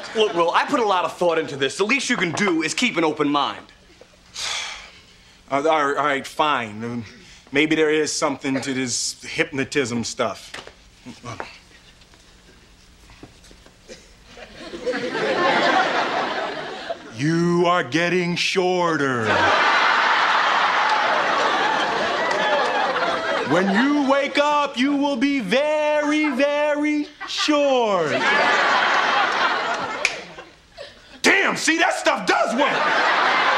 Look, Will, I put a lot of thought into this. The least you can do is keep an open mind. All right, fine. Maybe there is something to this hypnotism stuff. You are getting shorter. When you wake up, you will be very, very short. Damn, see, that stuff does work.